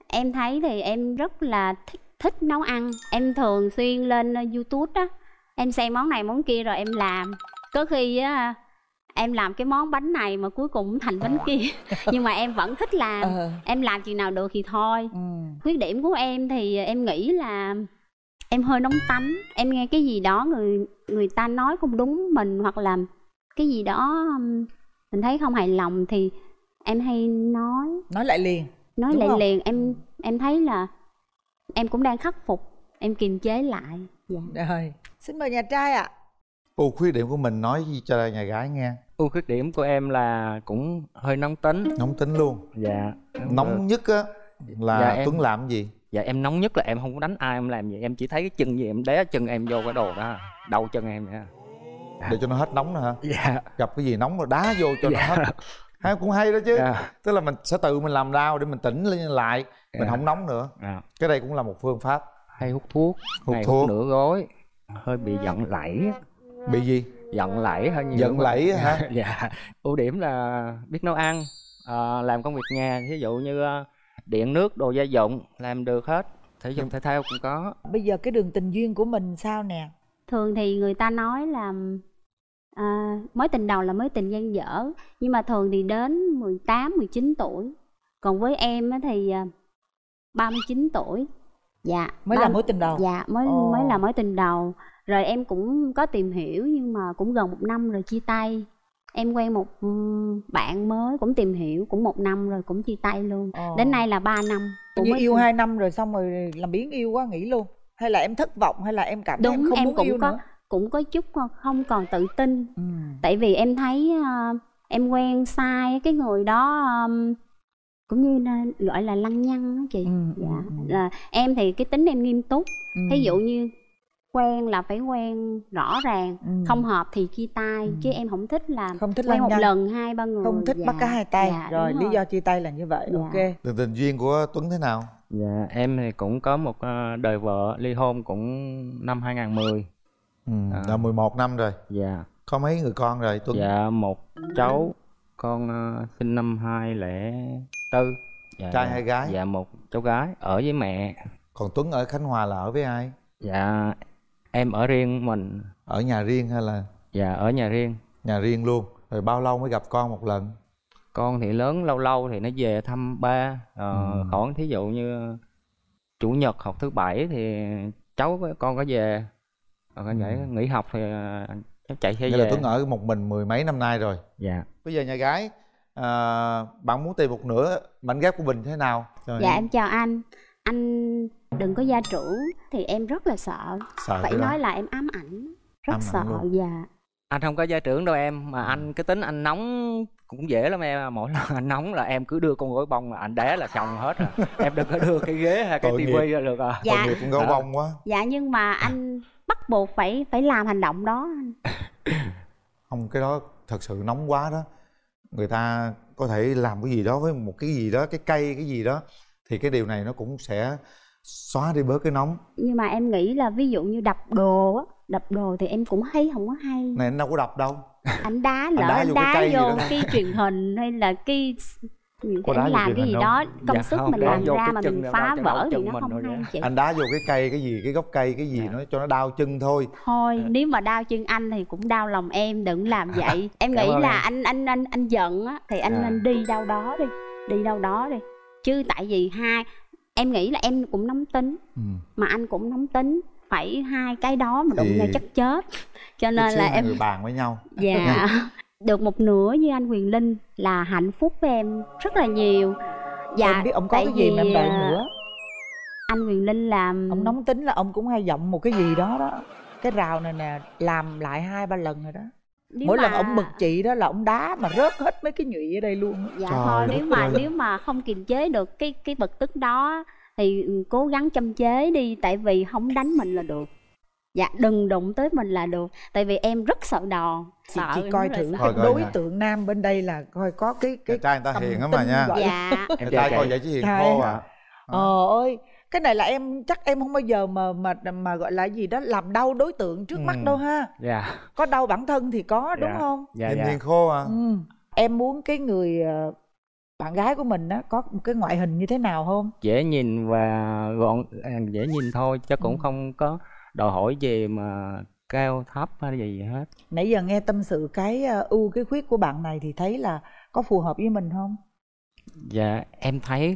Em thấy thì em rất là thích nấu ăn. Em thường xuyên lên YouTube á, em xem món này món kia rồi em làm. Có khi á em làm cái món bánh này mà cuối cùng cũng thành bánh kia. Nhưng mà em vẫn thích làm. Em làm chừng nào được thì thôi. Khuyết điểm của em thì em nghĩ là em hơi nóng tánh. Em nghe cái gì đó người ta nói không đúng mình, hoặc là cái gì đó mình thấy không hài lòng thì em hay nói lại liền. Nói lại liền. Em thấy là em cũng đang khắc phục, em kiềm chế lại. Dạ. Rồi, xin mời nhà trai ạ. Ưu khuyết điểm của mình nói cho nhà gái nghe. Ưu khuyết điểm của em là cũng hơi nóng tính. Nóng tính luôn? Dạ. Nóng nhất á là dạ, Tuấn làm cái gì? Dạ em nóng nhất là em không có đánh ai, em làm gì em chỉ thấy cái chân gì em đé chân em vô cái đồ đó, đầu chân em vậy. Để cho nó hết nóng nè hả? Dạ. Gặp cái gì nóng rồi đá vô cho nó hết. Hay cũng hay đó chứ. Tức là mình sẽ tự mình làm đau để mình tỉnh lên lại, mình không nóng nữa. Cái đây cũng là một phương pháp. Hay hút thuốc. Hút nửa gói. Hơi bị giận lẫy. Bị gì? Giận lẫy hơi nhiều. Giận lẫy hả? Dạ. Ưu điểm là biết nấu ăn, làm công việc nhà, ví dụ như điện nước, đồ gia dụng làm được hết. Thể dục thể thao cũng có. Bây giờ cái đường tình duyên của mình sao nè? Thường thì người ta nói là mối tình đầu là mối tình dang dở, nhưng mà thường thì đến 18, 19 tuổi. Còn với em thì 39 tuổi. Dạ. Mới là mối tình đầu. Dạ, mới là mối tình đầu. Rồi em cũng có tìm hiểu nhưng mà cũng gần 1 năm rồi chia tay. Em quen một bạn mới cũng tìm hiểu cũng 1 năm rồi cũng chia tay luôn. Đến nay là 3 năm. Như yêu 2 năm rồi xong rồi làm biến yêu quá nghỉ luôn. Hay là em thất vọng, hay là em cảm thấy em không muốn yêu nữa? Cũng có chút không còn tự tin. Tại vì em thấy em quen sai cái người đó, cũng như gọi là lăng nhăng đó chị. Là em thì cái tính em nghiêm túc. Ví dụ như quen là phải quen rõ ràng, không hợp thì chia tay. Chứ em không thích là quen một lần 2, 3 người. Không thích bắt cá hai tay. Rồi lý do chia tay là như vậy. Ok. Đường tình duyên của Tuấn thế nào? Dạ em thì cũng có một đời vợ, ly hôn cũng năm 2010. Đã 11 năm rồi. Dạ. Có mấy người con rồi Tuấn? Dạ một cháu, con sinh năm 2004. Trai hay gái? Dạ một cháu gái ở với mẹ. Còn Tuấn ở Khánh Hòa là ở với ai? Dạ em ở riêng mình. Ở nhà riêng hay là? Dạ ở nhà riêng. Nhà riêng luôn. Rồi bao lâu mới gặp con một lần? Con thì lớn lâu lâu thì nó về thăm ba. Khoảng thí dụ như chủ nhật hoặc thứ bảy thì con có về. Còn nghỉ học thì cháu chạy xe về. Là Tuấn ở một mình 10 mấy năm nay rồi. Dạ. Bây giờ nhà gái, bạn muốn tìm một nửa mảnh ghép của mình thế nào? Dạ em chào anh. Anh đừng có gia trưởng. Thì em rất là sợ. Phải nói là em ám ảnh. Rất sợ. Dạ. Anh không có gia trưởng đâu em. Mà anh cái tính anh nóng cũng dễ lắm em. Mỗi lần anh nóng là em cứ đưa con gối bông là anh đá là xong hết rồi. Em đừng có đưa cái ghế hay cái tivi ra được à. Dạ. Tội nghiệp con gối bông quá. Dạ nhưng mà anh bắt buộc phải làm hành động đó. Không, cái đó thật sự nóng quá đó. Người ta có thể làm cái gì đó với một cái gì đó, cái cây cái gì đó, thì cái điều này nó cũng sẽ xóa đi bớt cái nóng. Nhưng mà em nghĩ là ví dụ như đập đồ á, đập đồ thì em cũng thấy không có hay. Này anh đâu có đập đâu. Anh đá lỡ anh đá vô cái truyền hình hay là cái anh làm cái gì đó công sức mình làm ra mà mình phá vỡ thì nó không hay chị. Anh đá vô cái cây cái gì, cái gốc cây cái gì nó cho nó đau chân thôi. Thôi nếu mà đau chân anh thì cũng đau lòng em, đừng làm vậy. Em nghĩ là anh giận á thì anh nên đi đâu đó đi, đi đâu đó đi. Chứ tại vì em nghĩ là em cũng nóng tính, mà anh cũng nóng tính, phải hai cái đó mà đụng nhau chắc chết. Cho nên là em bàn với nhau. Dạ. Được một nửa như anh Quyền Linh là hạnh phúc với em rất là nhiều. Dạ. Em biết ông có cái gì mà em đòi nữa. Anh Quyền Linh làm ông nóng tính là ông cũng hay giọng một cái gì đó đó. Cái rào này nè làm lại 2-3 lần rồi đó. Mỗi lần ông bực chị đó là ông đá mà rớt hết mấy cái nhụy ở đây luôn. Dạ thôi nếu mà không kiềm chế được cái bực tức đó thì cố gắng châm chế đi, tại vì không đánh mình là được. Dạ đừng đụng tới mình là được, tại vì em rất sợ đòn. Chị coi thử cái đối tượng nam bên đây là coi có cái trai người ta hiền lắm mà nha. Dạ. Em trai coi vậy chứ hiền khô à. Ơi cái này là em chắc em không bao giờ mà gọi là gì đó làm đau đối tượng trước mắt đâu ha. Dạ. Có đau bản thân thì có đúng không? Dạ. Hiền khô à. Em muốn cái người bạn gái của mình á có một cái ngoại hình như thế nào không? Dễ nhìn và gọn, dễ nhìn thôi chứ cũng không có đòi hỏi gì mà cao thấp hay gì hết. Nãy giờ nghe tâm sự cái ưu cái khuyết của bạn này thì thấy là có phù hợp với mình không? Dạ em thấy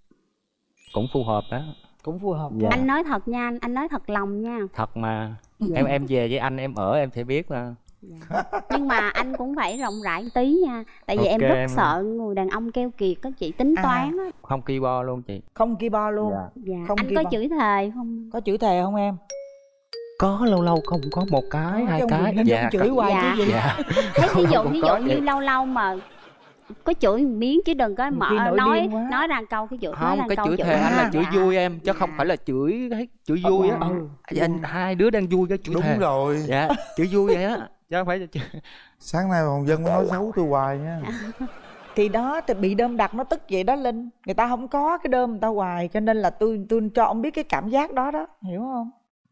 cũng phù hợp đó. Cũng phù hợp. Dạ. Anh nói thật nha anh nói thật lòng nha. Thật mà. Em về với anh em ở em sẽ biết mà. Nhưng mà anh cũng phải rộng rãi một tí nha. Tại vì Ok, em rất em sợ người đàn ông keo kiệt các chị, tính toán á. Không ki bo luôn chị. Không ki bo luôn. Dạ. Dạ. Không Anh ki có bo. chửi thề không? Có chửi thề không em? Có lâu lâu không có một cái, Có, hai chứ ông cái. đừng nên ông chửi hoài Dạ. chứ gì. Dạ. Thế ví dụ Cũng có như vậy. lâu lâu mà có chửi một miếng chứ đừng có Nhiều mở khi nổi điên quá. nói ra câu cái chửi, nói Không, ra cái câu chửi thề anh là chửi dạ. vui em chứ không phải là chửi vui á. Anh hai đứa đang vui cái chửi Đúng thề. rồi. Dạ, chửi vui vậy á chứ không phải là chửi. Sáng nay Hồng Vân nói xấu tôi hoài nha. Thì đó thì bị đơm đặt nó tức vậy đó Linh. Người ta không có cái đơm người ta hoài, cho nên là tôi cho ông biết cái cảm giác đó đó, hiểu không?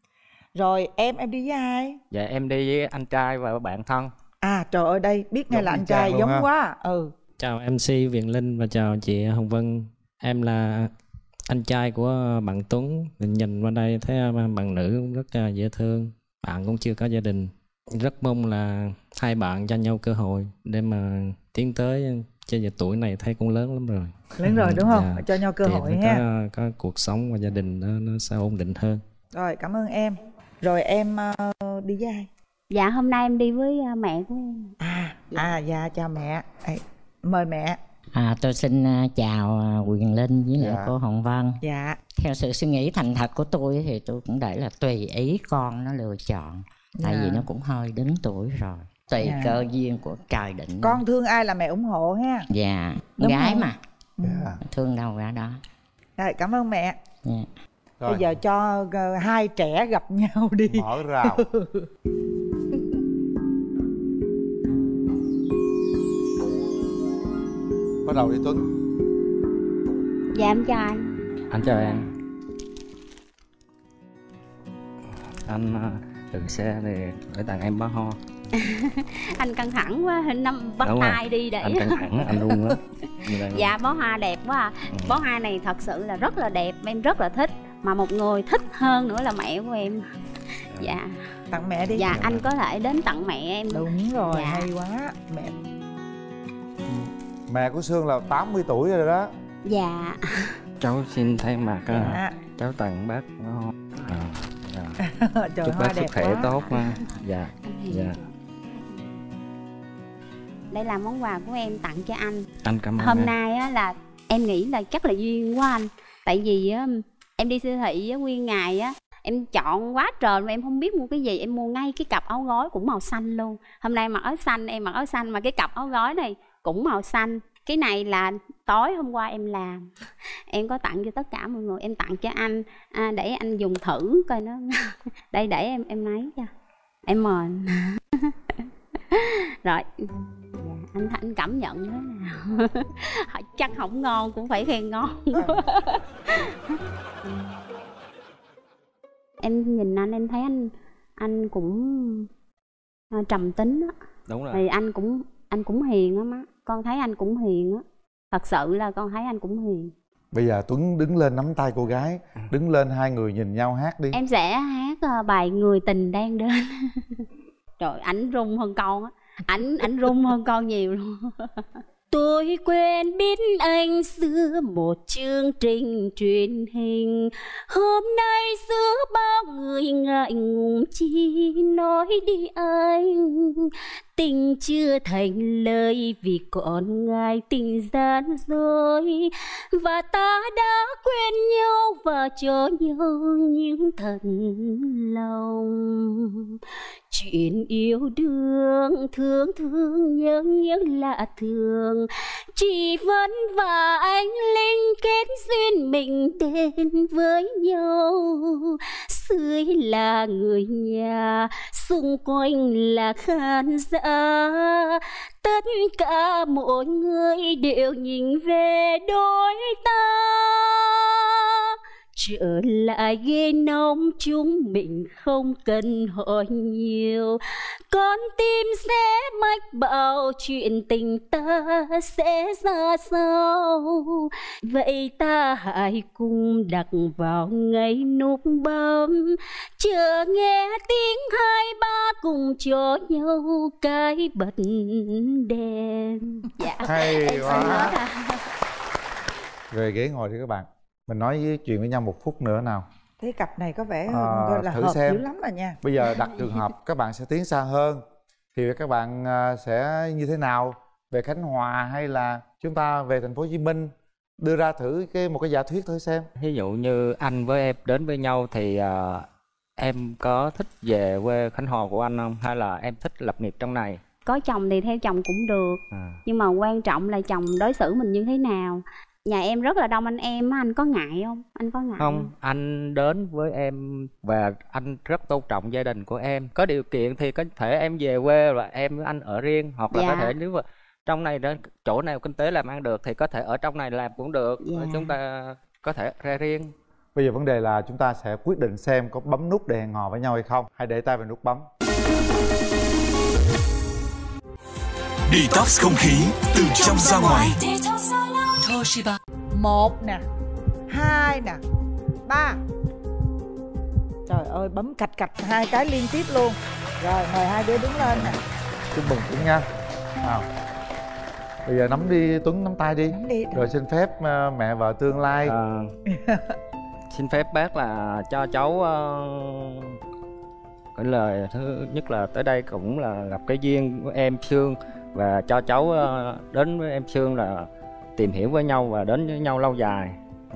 Rồi em đi với ai? Dạ em đi với anh trai và bạn thân. À trời ơi, đây biết ngay Giống là y anh chang trai luôn giống ha. quá. Chào MC Viền Linh và chào chị Hồng Vân. Em là anh trai của bạn Tuấn. Mình nhìn qua đây thấy bạn nữ cũng rất là dễ thương. Bạn cũng chưa có gia đình. Rất mong là hai bạn cho nhau cơ hội để mà tiến tới. Chứ giờ tuổi này thấy cũng lớn lắm rồi. Lớn rồi đúng không? Dạ. Cho nhau cơ Thì hội nó ha. có cuộc sống và gia đình nó sẽ ổn định hơn. Rồi cảm ơn em. Rồi em đi với ai? Dạ hôm nay em đi với mẹ của em. Dạ chào mẹ. Mời mẹ. Tôi xin chào Quyền Linh với lại Dạ. cô Hồng Vân. Dạ. Theo sự suy nghĩ thành thật của tôi thì tôi cũng để là tùy ý con nó lựa chọn. Tại vì nó cũng hơi đến tuổi rồi. Tùy cơ duyên của trời định. Con thương ai là mẹ ủng hộ ha. Dạ, Đúng gái rồi. mà. Dạ. Thương đâu ra đó. Rồi cảm ơn mẹ. Dạ. Rồi, Bây giờ cho hai trẻ gặp nhau đi. mở rào. Bắt đầu đi Tuấn. Dạ em chào anh. Anh chào em. Anh đừng xe thì để tặng em bó hoa. Anh căng thẳng quá, hình năm bắt Đúng rồi. tay đi để. Anh căng thẳng, anh run á. Như đây. Dạ bó hoa đẹp quá à. Bó hoa này thật sự là rất là đẹp, em rất là thích. Mà một người thích hơn nữa là mẹ của em. Dạ. Tặng mẹ đi. Dạ anh có thể đến tặng mẹ em. Đúng rồi, Dạ. hay quá. Mẹ. Mẹ của Sương là 80 tuổi rồi đó. Dạ. Cháu xin thay mặt Dạ. cháu tặng bác bó hoa. Dạ. Trời, Chúc hoa bác sức đẹp khỏe quá. tốt nha. Dạ. Dạ. Đây là món quà của em tặng cho anh. Anh cảm ơn Hôm em. nay á, là em nghĩ là chắc là duyên của anh. Tại vì á, em đi siêu thị á, nguyên ngày á, em chọn quá trời mà em không biết mua cái gì. Em mua ngay cái cặp áo gói cũng màu xanh luôn. Hôm nay mặc áo xanh, em mặc áo xanh. Mà cái cặp áo gói này cũng màu xanh. Cái này là tối hôm qua em làm. Em có tặng cho tất cả mọi người. Em tặng cho anh để anh dùng thử coi nó. Đây để em lấy cho. Em mời. Rồi. Dạ, anh cảm nhận thế nào? Chắc không ngon cũng phải khen ngon. Em nhìn anh em thấy anh cũng trầm tính á. Đúng rồi. Thì anh cũng hiền lắm á. Con thấy anh cũng hiền á. Thật sự là con thấy anh cũng hiền. Bây giờ Tuấn đứng lên nắm tay cô gái. Đứng lên hai người nhìn nhau hát đi. Em sẽ hát bài Người Tình Đang Đến. Trời, ảnh run hơn con á. Ảnh run hơn con nhiều luôn. Tôi quen biết anh giữa một chương trình truyền hình. Hôm nay giữa bao người ngại ngùng chi nói đi anh. Tình chưa thành lời vì còn ngại tình gian dối. Và ta đã quên nhau và cho nhau những thật lòng. Chuyện yêu đương thương thương nhớ nhớ lạ thường. Chỉ vẫn và anh linh kết duyên mình đến với nhau. Dưới là người nhà, xung quanh là khán giả. Tất cả mọi người đều nhìn về đôi ta. Trở lại ghế nóng chúng mình không cần hỏi nhiều. Con tim sẽ mách bảo chuyện tình ta sẽ ra sao. Vậy ta hãy cùng đặt vào ngay nút bấm, chờ nghe tiếng hai ba cùng cho nhau cái bật đèn. Dạ. Hay Em quá. xin hết à. Về ghế ngồi đi các bạn. Mình nói chuyện với nhau một phút nữa nào. Thế cặp này có vẻ À, là thử hợp xem. dữ lắm rồi nha. Bây giờ đặt trường hợp các bạn sẽ tiến xa hơn thì các bạn sẽ như thế nào? Về Khánh Hòa hay là chúng ta về thành phố Hồ Chí Minh? Đưa ra thử một cái giả thuyết thử xem. Ví dụ như anh với em đến với nhau thì em có thích về quê Khánh Hòa của anh không? Hay là em thích lập nghiệp trong này? Có chồng thì theo chồng cũng được, nhưng mà quan trọng là chồng đối xử mình như thế nào. Nhà em rất là đông anh em á, anh có ngại không? Anh có ngại Không, anh đến với em và anh rất tôn trọng gia đình của em. Có điều kiện thì có thể em về quê và em với anh ở riêng. Hoặc là Dạ. có thể nếu mà trong này đó, chỗ nào kinh tế làm ăn được thì có thể ở trong này làm cũng được. Dạ. Chúng ta có thể ra riêng. Bây giờ vấn đề là chúng ta sẽ quyết định xem có bấm nút để hẹn hò với nhau hay không. Hãy để tay vào nút bấm. Detox không khí từ trong ra ngoài. Toshiba. 1 nè, 2 nè, 3. Trời ơi, bấm cạch cạch 2 cái liên tiếp luôn. Rồi, mời hai đứa đứng lên nè. Chúc mừng Tuấn nha. Nào. Bây giờ nắm đi Tuấn, nắm tay đi. Nắm đi. Rồi xin phép mẹ vợ tương lai. Xin phép bác là cho cháu cái lời thứ nhất là tới đây cũng là gặp cái duyên của em Sương, và cho cháu đến với em Sương là tìm hiểu với nhau và đến với nhau lâu dài.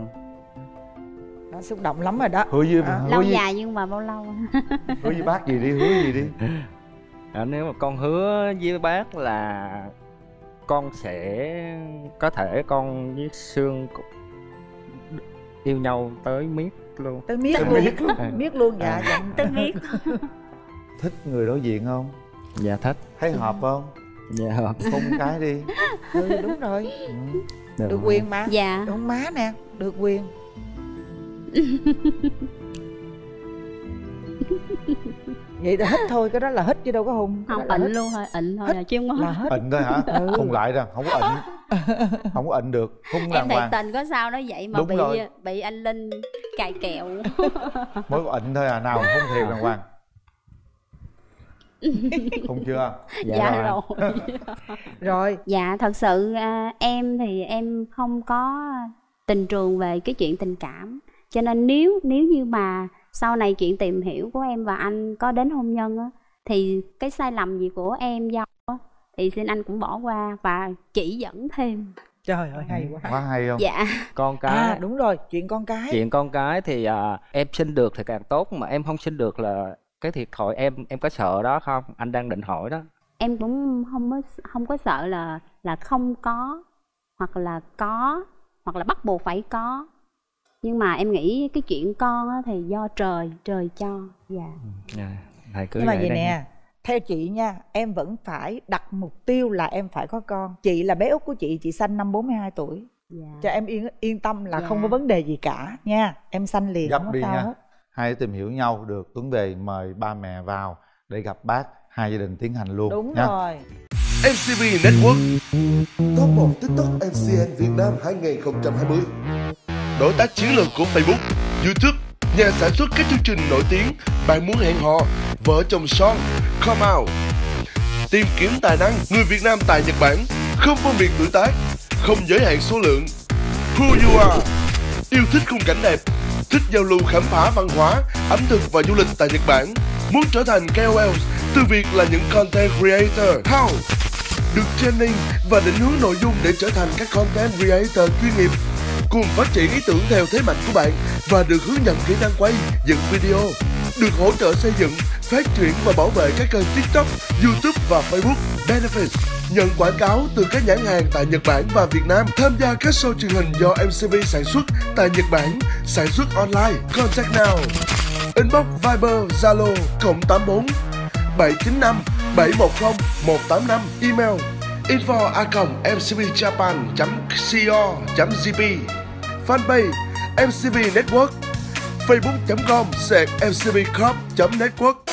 Nó xúc động lắm rồi đó. Hứa với lâu dài nhưng mà bao lâu? Hứa với bác gì đi, hứa gì đi. Nếu mà con hứa với bác là con sẽ có thể con với Sương yêu nhau tới miết luôn. Tới miết luôn. Miết luôn, dạ. Tới miết. Thích người đối diện không? Dạ thích. Thấy hợp không? Dạ hợp. Hôn cái đi. Ừ, đúng rồi. Được, Được quyền mà. Dạ. Đúng má nè, được quyền. Vậy là hít thôi, cái đó là hít chứ đâu có hôn. Không, ịnh luôn thôi, ịnh thôi là chứ không có hít. Ịnh thôi hả? Hôn lại rồi, không có ịnh. Không có ịnh được, hôn Em đàng thiệt hoàng. tình có sao đó vậy mà Đúng rồi. bị anh Linh cài kẹo. Mới có ịnh thôi à, nào hôn thiệt đàng hoàng. Hôn chưa? Dạ rồi. Rồi. Dạ thật sự em thì em không có tình trường về cái chuyện tình cảm, cho nên nếu như mà sau này chuyện tìm hiểu của em và anh có đến hôn nhân á, thì cái sai lầm gì của em do á, thì xin anh cũng bỏ qua và chỉ dẫn thêm. Trời ơi, hay quá. Quá hay không? Dạ. Con cái. À đúng rồi, chuyện con cái. Chuyện con cái thì em sinh được thì càng tốt, mà em không sinh được là cái thiệt thòi em có sợ đó không? Anh đang định hỏi đó. Em cũng không có sợ là không có, hoặc là có, hoặc là bắt buộc phải có. Nhưng mà em nghĩ cái chuyện con á thì do trời cho. Dạ. Thầy cứ Nhưng mà vậy đây nè, theo chị nha, em vẫn phải đặt mục tiêu là em phải có con. Chị là bé út của chị sanh năm 42 tuổi. Dạ. Cho em yên tâm là Dạ. không có vấn đề gì cả nha. Em sanh liền, Gấp không có đi sao nha. hết. Hai đứa tìm hiểu nhau được, Tuấn về mời ba mẹ vào để gặp bác, hai gia đình tiến hành luôn. Đúng nha. rồi. MCV Network Top 1 TikTok MCN Việt Nam 2020. Đối tác chiến lược của Facebook, YouTube, nhà sản xuất các chương trình nổi tiếng. Bạn muốn hẹn hò, vợ chồng son, come out. Tìm kiếm tài năng, người Việt Nam tại Nhật Bản. Không phân biệt tuổi tác, không giới hạn số lượng. Who you are. Yêu thích khung cảnh đẹp, thích giao lưu khám phá văn hóa, ẩm thực và du lịch tại Nhật Bản. Muốn trở thành KOL từ việc là những content creator. How? Được training và định hướng nội dung để trở thành các content creator chuyên nghiệp, cùng phát triển ý tưởng theo thế mạnh của bạn và được hướng dẫn kỹ năng quay, dựng video, được hỗ trợ xây dựng, phát triển và bảo vệ các kênh TikTok, YouTube và Facebook. Benefit: nhận quảng cáo từ các nhãn hàng tại Nhật Bản và Việt Nam, tham gia các show truyền hình do MCV sản xuất tại Nhật Bản, sản xuất online. Contact now. Inbox Viber, Zalo 084 795 710 185. Email info@mcvjapan.co.jp. Fanpage MCV Network. facebook.com/mcbcorp.network.